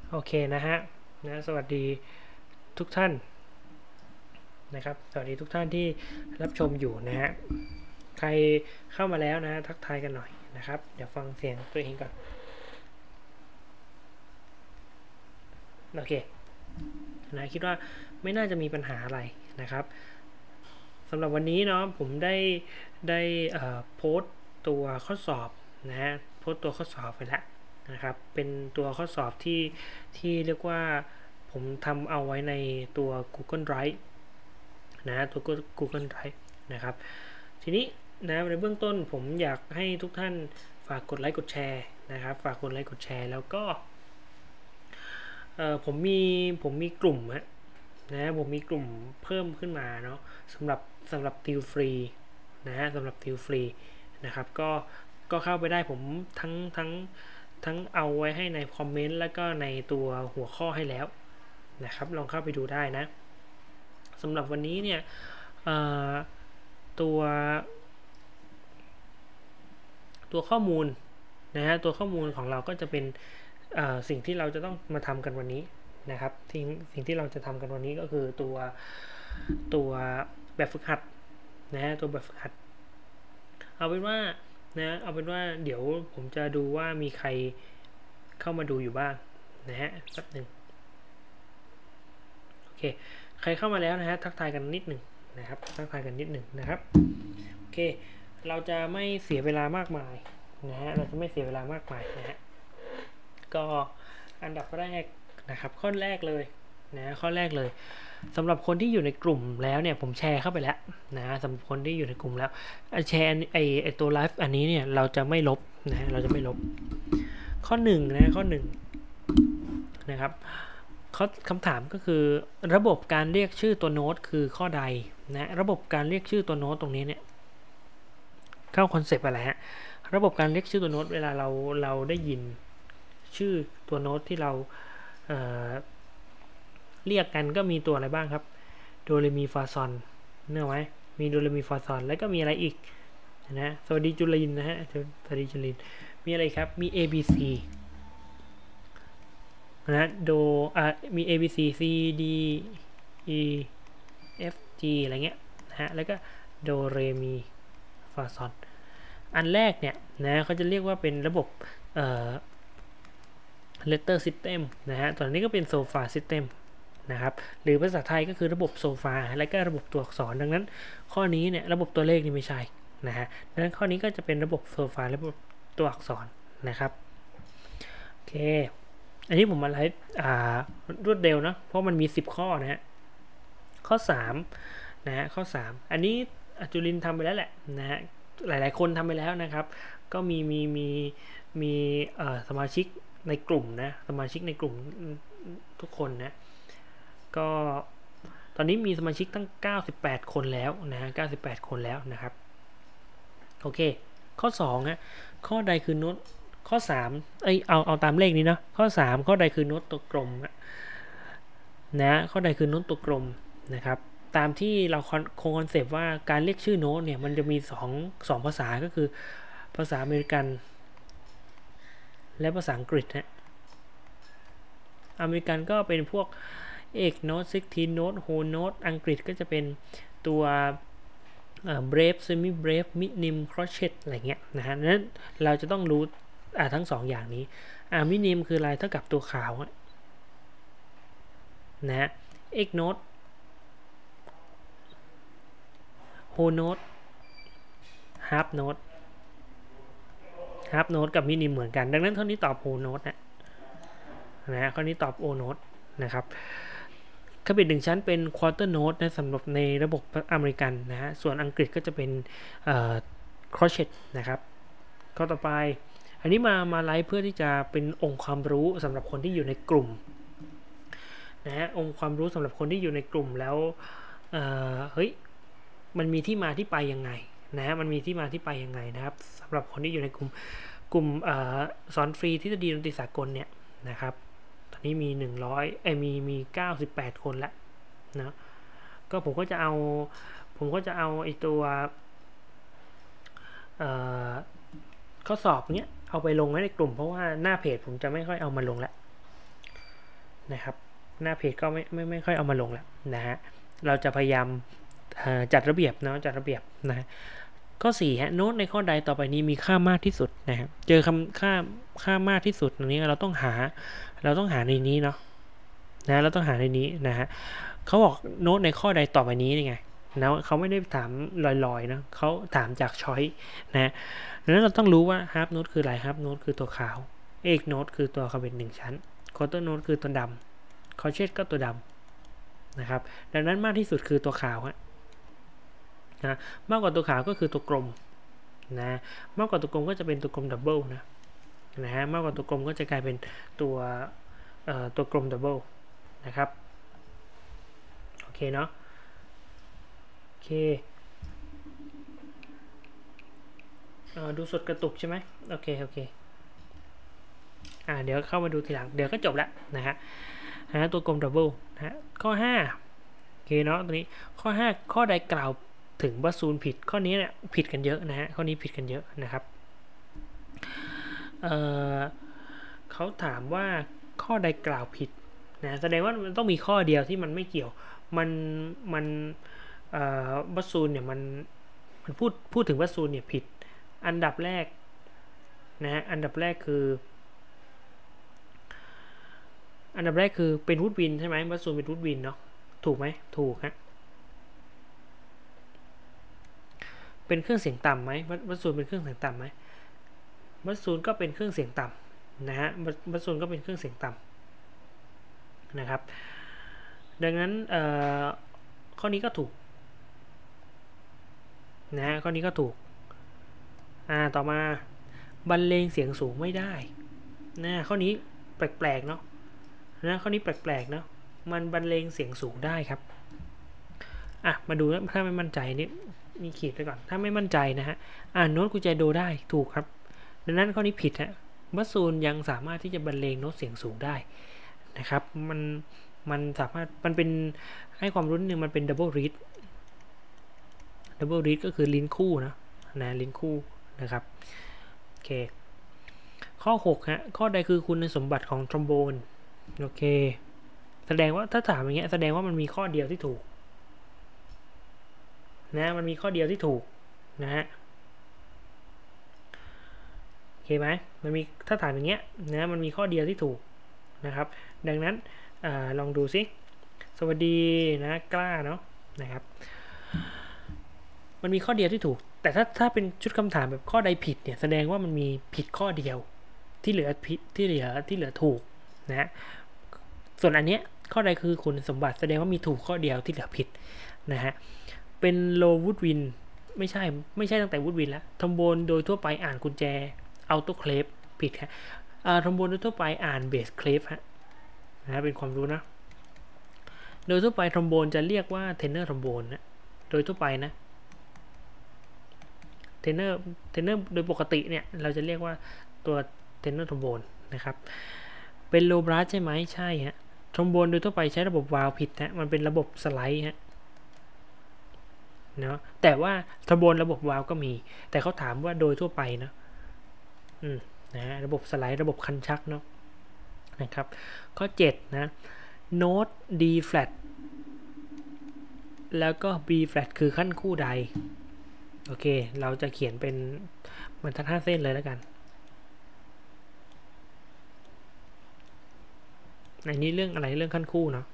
โอเคนะฮะสวัสดีทุกท่านนะครับสวัสดีทุกท่านที่รับชมอยู่นะฮะใครเข้ามาแล้วนะทักทายกันหน่อยนะครับเดี๋ยวฟังเสียงตัวเองก่อนโอเคนะคิดว่าไม่น่าจะมีปัญหาอะไรนะครับสำหรับวันนี้เนาะผมได้โพสต์ตัวข้อสอบนะฮะโพสต์ตัวข้อสอบไปแล้วนะครับเป็นตัวข้อสอบที่เรียกว่าผมทำเอาไว้ในตัว Google Drive นะตัว Google Drive นะครับทีนี้นะในเบื้องต้นผมอยากให้ทุกท่านฝากกดไลค์กดแชร์นะครับฝากกดไลค์กดแชร์แล้วก็ผมมีกลุ่มนะผมมีกลุ่มเพิ่มขึ้นมาเนาะสำหรับสำหรับติวฟรีนะสำหรับติวฟรีนะครับก็เข้าไปได้ผมทั้งเอาไว้ให้ในคอมเมนต์แล้วก็ในตัวหัวข้อให้แล้วนะครับลองเข้าไปดูได้นะสำหรับวันนี้เนี่ยตัวตัวข้อมูลนะฮะตัวข้อมูลของเราก็จะเป็นสิ่งที่เราจะต้องมาทำกันวันนี้นะครับสิ่งที่เราจะทำกันวันนี้ก็คือตัวแบบฝึกหัดนะฮะตัวแบบฝึกหัดเอาเป็นว่าเอาเป็นว่าเดี๋ยวผมจะดูว่ามีใครเข้ามาดูอยู่บ้างนะฮะแป๊บหนึ่งโอเคใครเข้ามาแล้วนะฮะทักทายกันนิดหนึ่งนะครับทักทายกันนิดหนึ่งนะครับโอเคเราจะไม่เสียเวลามากมายนะฮะเราจะไม่เสียเวลามากมายนะฮะก็อันดับแรกนะครับข้อแรกเลยนะข้อแรกเลยสำหรับคนที่อยู่ในกลุ่มแล้วเนี่ยผมแชร์เข้าไปแล้วนะสำหรับคนที่อยู่ในกลุ่มแล้วแชร์ไอตัวไลฟ์อันนี้เนี่ยเราจะไม่ลบนะเราจะไม่ลบข้อหนึ่งนะข้อหนึ่งนะครับคำถามก็คือระบบการเรียกชื่อตัวโน้ตคือข้อใดนะระบบการเรียกชื่อตัวโน้ตตรงนี้เนี่ยเข้าคอนเซปต์อะไรฮะระบบการเรียกชื่อตัวโน้ตเวลาเราได้ยินชื่อตัวโน้ตที่เราเเรียกกันก็มีตัวอะไรบ้างครับโดเรมีฟาซอนเนื้อไหมมีโดเรมีฟาซอนแล้วก็มีอะไรอีกนะสวัสดีจุลินนะฮะสวัสดีจุลินมีอะไรครับมี A B C นะโดมี A B C C D E F G อะไรเงี้ยนะฮะแล้วก็โดเรมีฟาซอนอันแรกเนี่ยนะเขาจะเรียกว่าเป็นระบบletter system นะฮะตอนนี้ก็เป็น sofa system นะครับหรือภาษาไทยก็คือระบบโซฟาและก็ระบบตัวอักษรดังนั้นข้อนี้เนี่ยระบบตัวเลขนี่ไม่ใช่นะฮะดังนั้นข้อนี้ก็จะเป็นระบบโซฟาและระบบตัวอักษรนะครับโอเคอันนี้ผมมาไลฟ์รวดเร็วนะเพราะมันมี10ข้อนะฮะข้อ3นะฮะข้อ3อันนี้จุลินทำไปแล้วแหละนะฮะหลายๆคนทำไปแล้วนะครับก็มีสมาชิกในกลุ่มนะสมาชิกในกลุ่มทุกคนนะก็ตอนนี้มีสมาชิกตั้ง98คนแล้วนะ98คนแล้วนะครับโอเคข้อ2นะข้อใดคือโน้ตข้อ3เอาตามเลขนี้นะข้อ3ข้อใดคือโน้ตตัวกลมนะข้อใดคือโน้ตตัวกลมนะครับตามที่เราคงคอนเซปต์ว่าการเรียกชื่อโน้ตเนี่ยมันจะมี2ภาษาก็คือภาษาอเมริกันและภาษาอังกฤษนะอเมริกันก็เป็นพวกเอกโน้ต16โน้ตโฮโน้ตอังกฤษก็จะเป็นตัวbrave semi brave minim crochet อะไรเงี้ยนะฮะนั้นเราจะต้องรู้ทั้ง2อย่างนี้minim คืออะไรเท่ากับตัวขาวนะฮะเอกโน้ตโฮโน้ตฮาร์ปโน้ตกับมินิมเหมือนกันดังนั้นข้อนี้ตอบโฮโน้ตนะข้อนี้ตอบโอโน้ตนะครับขบิด1ชั้นเป็นควอเตอร์โน้ตนะสำหรับในระบบอเมริกันนะฮะส่วนอังกฤษก็จะเป็นครอเชตนะครับข้อต่อไปอันนี้มาไลฟ์เพื่อที่จะเป็นองค์ความรู้สำหรับคนที่อยู่ในกลุ่มนะฮะองค์ความรู้สำหรับคนที่อยู่ในกลุ่มแล้วเฮ้ยมันมีที่มาที่ไปยังไงนะฮะมันมีที่มาที่ไปยังไงนะครับสำหรับคนที่อยู่ในกลุ่มสอนฟรีทฤษฎีดนตรีสากลเนี่ยนะครับตอนนี้มีมี98คนแล้วนะก็ผมก็จะเอาไอตัวข้อสอบเนี้ยเอาไปลงไว้ในกลุ่มเพราะว่าหน้าเพจผมจะไม่ค่อยเอามาลงแล้วนะครับหน้าเพจก็ไม่ค่อยเอามาลงแล้วนะฮะเราจะพยายามจัดระเบียบเนาะจัดระเบียบนะข้อ4ฮะโน้ตในข้อใดต่อไปนี้มีค่ามากที่สุดนะครับเจอคำค่ามากที่สุดตรงนี้เราต้องหาในนี้เนาะนะเราต้องหาในนี้นะฮะเขาบอกโน้ตในข้อใดต่อไปนี้ยังไงนะเขาไม่ได้ถามลอยๆนะเขาถามจากช้อยนะดังนั้นเราต้องรู้ว่าฮาร์ปโน้ตคืออะไรฮาร์ปโน้ตคือตัวขาวเอกโน้ตคือตัวคาร์บอน1ชั้นควอเตอร์โน้ตคือตัวดำคอเชตก็ตัวดำนะครับดังนั้นมากที่สุดคือตัวขาวฮะนะมากกว่าตัวขาวก็คือตัวกลมนะมากกว่าตัวกลมก็จะเป็นตัวกลมดับเบิลนะฮะมากกว่าตัวกลมก็จะกลายเป็นตัวกลมดับเบิลนะครับโอเคเนาะโอเคดูสดกระตุกใช่ไหมโอเคเดี๋ยวเข้ามาดูทีหลังเดี๋ยวก็จบแล้วนะฮะตัวกลมดับเบิลนะฮะข้อ5โอเคเนาะตัวนี้ข้อ5ข้อใดกล่าวถึงบาซูนผิดข้อนี้เนี่ยผิดกันเยอะนะฮะข้อนี้ผิดกันเยอะนะครับเขาถามว่าข้อใดกล่าวผิดนะแสดงว่ามันต้องมีข้อเดียวที่มันไม่เกี่ยวมันบาซูนเนี่ยมันพูดถึงบาซูนเนี่ยผิดอันดับแรกนะฮะอันดับแรกคือเป็นวูดวินใช่ไหมบาซูนเป็นวูดวินเนาะถูกไหมถูกฮะเป็นเครื่องเสียงต่ำไหมบาซูนเป็นเครื่องเสียงต่ำไหมบาซูนก็เป็นเครื่องเสียงต่ำนะฮะบาซูนก็เป็นเครื่องเสียงต่ำนะครับดังนั้นข้อนี้ก็ถูกนะฮะข้อนี้ก็ถูกต่อมาบรรเลงเสียงสูงไม่ได้นะข้อนี้แปลกๆเนาะนะข้อนี้แปลกๆเนาะมันบรรเลงเสียงสูงได้ครับมาดูถ้าไม่มั่นใจนี่มีขีดไปก่อนถ้าไม่มั่นใจนะฮะโน้ตกุญแจโดได้ถูกครับดังนั้นข้อนี้ผิดฮะบาซูนยังสามารถที่จะบรรเลงโน้ตเสียงสูงได้นะครับมันสามารถมันเป็นให้ความรู้นึงมันเป็นดับเบิลรีดก็คือลิ้นคู่นะลิ้นคู่นะครับโอเคข้อ6ฮะข้อใดคือคุณสมบัติของทรอมโบนโอเคแสดงว่าถ้าถามอย่างเงี้ยแสดงว่ามันมีข้อเดียวที่ถูกนะมันมีข้อเดียวที่ถูกนะฮะโอเคไหมมันมีถ้าถามอย่างเงี้ยนะมันมีข้อเดียวที่ถูกนะครับดังนั้นลองดูซิสวัสดีนะกล้าเนาะนะครับมันมีข้อเดียวที่ถูกแต่ถ้าเป็นชุดคำถามแบบข้อใดผิดเนี่ยแสดงว่ามันมีผิดข้อเดียวที่เหลือผิดที่เหลือถูกนะส่วนอันเนี้ยข้อใดคือคุณสมบัติแสดงว่ามีถูกข้อเดียวที่เหลือผิดนะฮะเป็นโลวูดวินไม่ใช่ตั้งแต่วูดวินแล้วทอมโบนโดยทั่วไปอ่านกุญแจอัลโตเคลฟผิดฮะทอมโบนโดยทั่วไปอ่านเบสเคลฟฮะนะเป็นความรู้นะโดยทั่วไปทอมโบนจะเรียกว่าเทนเนอร์ทอมโบนนะโดยทั่วไปนะเทนเนอร์โดยปกติเนี่ยเราจะเรียกว่าตัวเทนเนอร์ทอมโบนนะครับเป็นโลบรัสใช่ไหมใช่ฮะทอมโบนโดยทั่วไปใช้ระบบวาล์วผิดฮะมันเป็นระบบสไลด์ฮะเนาะแต่ว่าทอมโบนระบบวาล์วก็มีแต่เขาถามว่าโดยทั่วไปนะนะระบบสไลด์ระบบคันชักเนาะนะครับข้อ7นะโน้ต D flat แล้วก็ B flat คือขั้นคู่ใดโอเคเราจะเขียนเป็นบรรทัด5เส้นเลยแล้วกันในนี้เรื่องอะไรเรื่องขั้นคู่เนาะ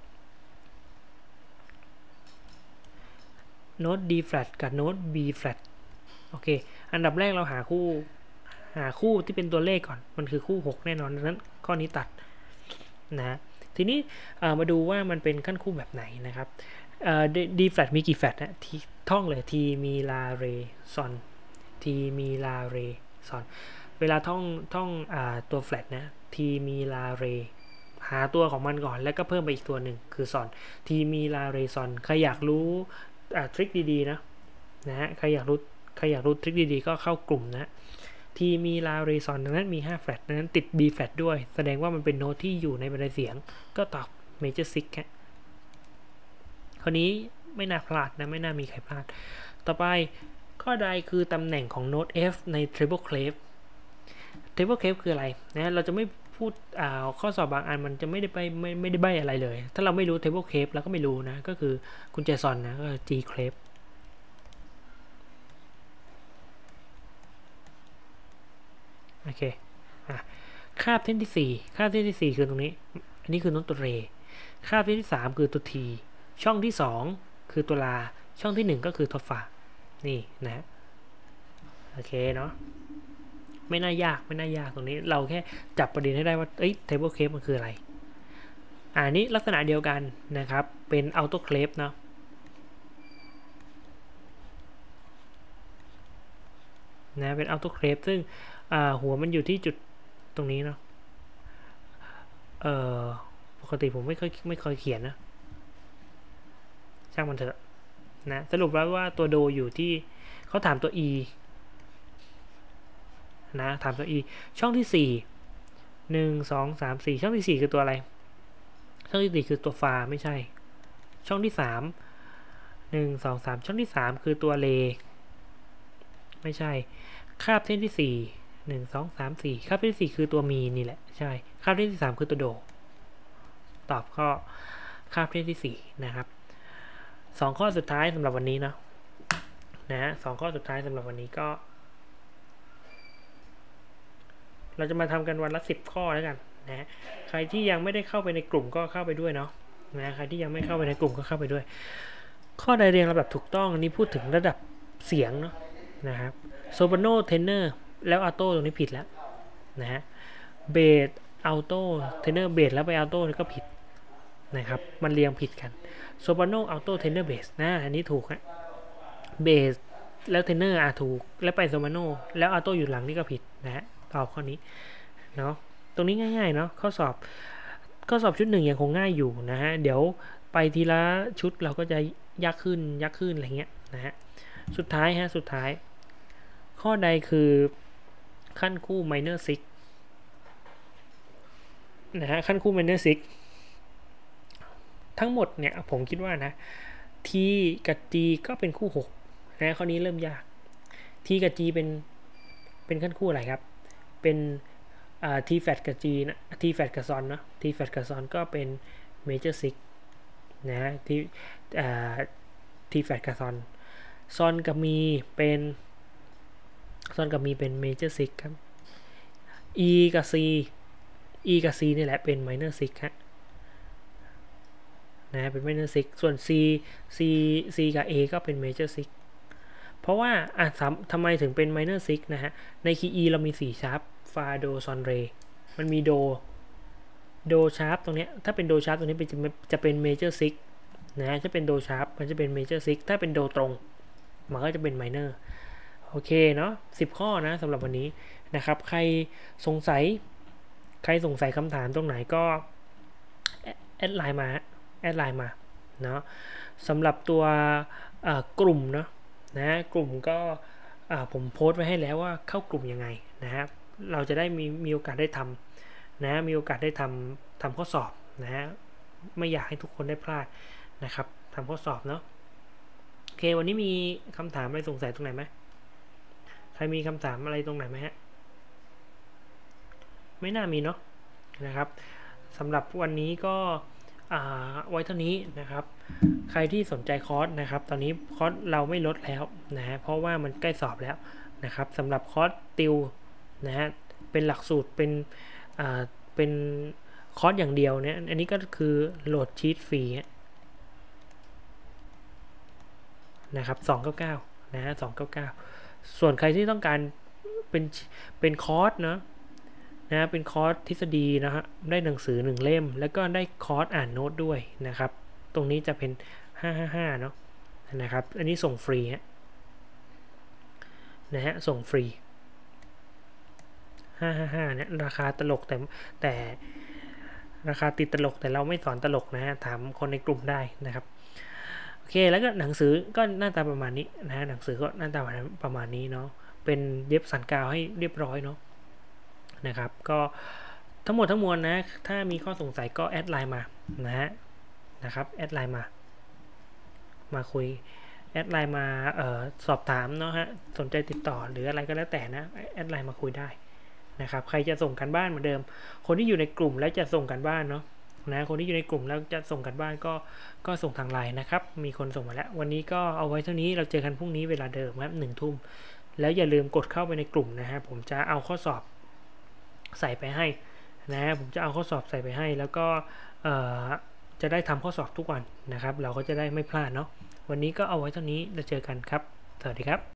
โน้ต D flat กับโน้ต B flat โอเคอันดับแรกเราหาคู่ที่เป็นตัวเลขก่อนมันคือคู่6แน่นอนดังนั้นข้อนี้ตัดนะทีนี้มาดูว่ามันเป็นขั้นคู่แบบไหนนะครับD flat มีกี่แฟลตนะที่ท่องเลย T มีลาเรซอน T มีลาเรซอนเวลาท่องตัวแฟลตนะ T มีลาเรหาตัวของมันก่อนแล้วก็เพิ่มไปอีกตัวหนึ่งคือซอน T มีลาเรซอนใครอยากรู้ทริคดีๆนะฮะใครอยากรู้ทริคดีๆก็เข้ากลุ่มนะT มีลาเรซอนดังนั้นมี5แฟลตดังนั้นติด B แฟลตด้วยแสดงว่ามันเป็นโน้ตที่อยู่ในบันไดเสียงก็ตอบ Major 6ครับข้อนี้ไม่น่าพลาดนะไม่น่ามีใครพลาดต่อไปข้อใดคือตำแหน่งของโน้ต F ใน treble clef treble clef คืออะไรนะเราจะไม่พูดข้อสอบบางอันมันจะไม่ได้ใบอะไรเลย ถ้าเราไม่รู้ table crepe เราก็ไม่รู้นะก็คือคุณเจซอนนะก็ g crepe โอเคคาบเส้นที่4คาบเส้นที่4คือตรงนี้อันนี้คือโน้ตตัวเรคาบเส้นที่3คือตัว t ช่องที่2คือตัวลาช่องที่1ก็คือทอฟานี่นะโอเคเนาะไม่น่ายากตรงนี้เราแค่จับประเด็นให้ได้ว่าtable crepe มันคืออะไรนี้ลักษณะเดียวกันนะครับเป็น auto crepe เนาะเป็น auto crepe ซึ่งหัวมันอยู่ที่จุดตรงนี้เนาะปกติผมไม่ค่อยเขียนนะช่างมันเถอะนะสรุปว่าตัวโดอยู่ที่เขาถามตัว e นะถามตัว e ช่องที่4 1 2 3 4ช่องที่4คือตัวอะไรช่องที่4คือตัวฟาไม่ใช่ช่องที่3 1 2 3ช่องที่3คือตัวเลไม่ใช่คาบเส้นที่4 1 2 3 4คาบเส้นที่4คือตัวมีนี่แหละใช่คาบเส้นที่3คือตัวโดตอบข้อคาบเส้นที่4นะครับ2ข้อสุดท้ายสำหรับวันนี้เนาะ2ข้อสุดท้ายสำหรับวันนี้ก็เราจะมาทำกันวันละ10ข้อแล้วกันนะใครที่ยังไม่ได้เข้าไปในกลุ่มก็เข้าไปด้วยเนาะใครที่ยังไม่เข้าไปในกลุ่มก็เข้าไปด้วยข้อใดเรียงลำดับถูกต้องนี่พูดถึงระดับเสียงเนาะนะครับโซปราโนเทนเนอร์แล้วอัลโต้ตรงนี้ผิดแล้วนะฮะเบสอัลโต้เทนเนอร์เบสแล้วไปอัลโต้นี่ก็ผิดนะครับมันเรียงผิดกันโซปราโนอัลโต้เทนเนอร์เบสนะอันนี้ถูกฮะเบสแล้วเทนเนอร์ถูกแล้วไปโซปราโนแล้วอัลโต้อยู่หลังนี่ก็ผิดนะฮะตอบข้อนี้เนาะตรงนี้ง่ายๆเนาะข้อสอบชุด1ยังคงง่ายอยู่นะฮะเดี๋ยวไปทีละชุดเราก็จะยากขึ้นอะไรเงี้ยนะฮะสุดท้ายข้อใดคือขั้นคู่ minor 6นะฮะขั้นคู่ minor 6ทั้งหมดเนี่ยผมคิดว่านะ T กับ G ก็เป็นคู่6นะข้อนี้เริ่มยาก T กับ G เป็นขั้นคู่อะไรครับเป็นT flat กับ G นะ T flat กับ Son เนาะ T flat กับ Son ก็เป็น major 6นะที่T flat กับ Son Son กับมีเป็นmajor 6ครับ E กับ C นี่แหละเป็น minor 6ฮะนะเป็น minor 6ส่วน C กับ A ก็เป็น major 6เพราะว่าทำไมถึงเป็น minor 6นะฮะในคีย์ E เรามี4ชาร์ปฟาโดซอนเรมันมีโดชาร์ปตรงนี้ถ้าเป็นโดชาร์ปตรงนี้จะเป็น major 6นะถ้าเป็นโดชาร์ปมันจะเป็น major 6ถ้าเป็นโดตรงมันก็จะเป็น minor โอเคเนาะ10ข้อนะสำหรับวันนี้นะครับใครสงสัยคำถามตรงไหนก็แอดไลน์มาเนาะสำหรับตัวกลุ่มเนาะนะกลุ่มก็ผมโพสต์ไว้ให้แล้วว่าเข้ากลุ่มยังไงนะครับเราจะได้มีโอกาสได้ทำนะมีโอกาสได้ทำข้อสอบนะฮะไม่อยากให้ทุกคนได้พลาดนะครับทำข้อสอบเนาะโอเควันนี้มีคำถามอะไรสงสัยตรงไหนไหมใครมีคำถามอะไรตรงไหนไหมฮะไม่น่ามีเนาะนะครับสำหรับวันนี้ก็ไว้เท่านี้นะครับใครที่สนใจคอร์สนะครับตอนนี้คอร์สเราไม่ลดแล้วนะฮะเพราะว่ามันใกล้สอบแล้วนะครับสำหรับคอร์สติวนะฮะเป็นหลักสูตรเป็นคอร์สอย่างเดียวเนี่ยอันนี้ก็คือโหลดชีตฟรีนะครับ299นะฮะ299ส่วนใครที่ต้องการเป็นคอร์สเนาะนะเป็นคอร์สทฤษฎีนะฮะได้หนังสือ1เล่มแล้วก็ได้คอร์สอ่านโน้ตด้วยนะครับตรงนี้จะเป็น555เนาะนะครับอันนี้ส่งฟรีนะฮะส่งฟรี555เนี่ยราคาตลกแต่ราคาติดตลกแต่เราไม่สอนตลกนะฮะถามคนในกลุ่มได้นะครับโอเคแล้วก็หนังสือก็หน้าตาประมาณนี้นะฮะหนังสือก็หน้าตาประมาณนี้เนาะเป็นเย็บสันกาวให้เรียบร้อยเนาะนะครับก็ทั้งหมดทั้งมวลนะถ้ามีข้อสงสัยก็แอดไลน์มานะครับแอดไลน์มาคุยแอดไลน์มาสอบถามเนาะฮะสนใจติดต่อหรืออะไรก็แล้วแต่นะแอดไลน์มาคุยได้นะครับใครจะส่งกันบ้านเหมือนเดิมคนที่อยู่ในกลุ่มแล้วจะส่งกันบ้านเนาะนะคนที่อยู่ในกลุ่มแล้วจะส่งกันบ้านก็ส่งทางไลน์นะครับมีคนส่งมาแล้ววันนี้ก็เอาไว้เท่านี้เราเจอกันพรุ่งนี้เวลาเดิมครับ1 ทุ่มแล้วอย่าลืมกดเข้าไปในกลุ่มนะฮะผมจะเอาข้อสอบใส่ไปให้นะผมจะเอาข้อสอบใส่ไปให้แล้วก็จะได้ทำข้อสอบทุกวันนะครับเราก็จะได้ไม่พลาดเนาะวันนี้ก็เอาไว้เท่านี้เราเจอกันครับสวัสดีครับ